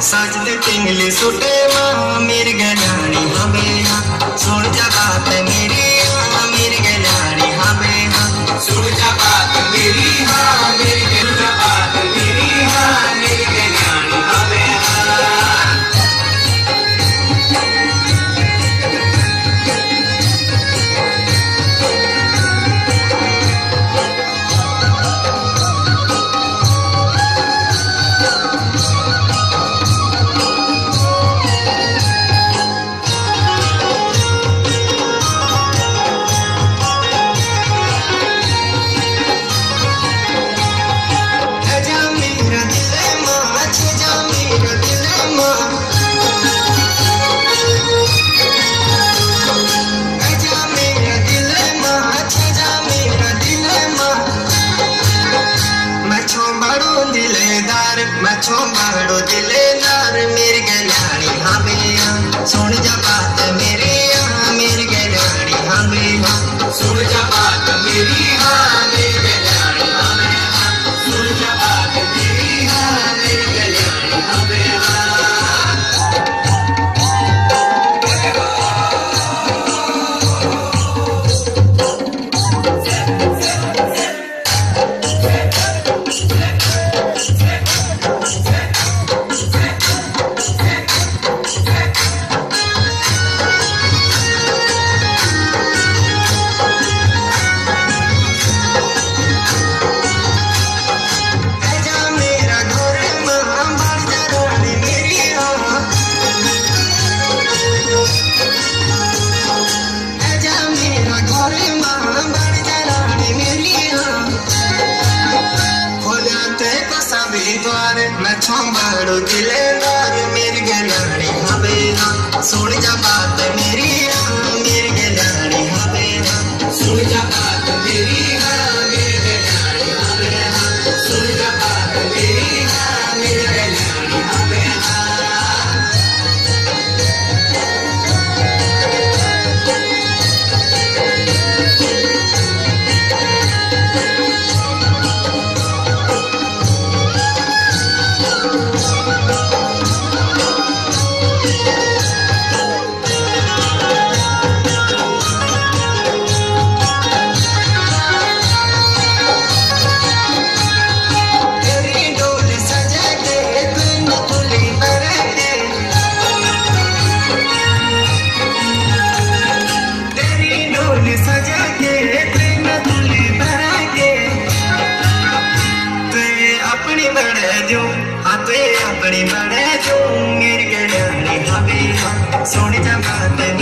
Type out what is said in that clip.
सजते तिंगली सुटे माँ मेरी गलानी हमें हाँ सुन जा बात मेरी हाँ मेरी गलानी हमें हाँ सुन जा बात मेरी हाँ मेरी बात मेरी हाँ मेरी गलानी हमें हाँ। मच्छों बाड़ो दिलेदार मेरी गलानी हमें सुन जा बात मेरी हाँ मेरी गलानी हमें सुन जा बात मेरी हाँ मेरी गलानी हमें सुन जा बात मेरी हाँ मेरी गलानी हमें मच्छों बाड़ो दिलेदार मेरी गलानी हमें सुन जा बात मेरी हाँ मेरी गलानी हमें सुन जा बात मेरी हाँ मेरी गलानी हमें सुन जा बात मेरी हाँ मेरी गलानी हमें अपनी बड़े जो मेरी गलानी हमें सुन जा बात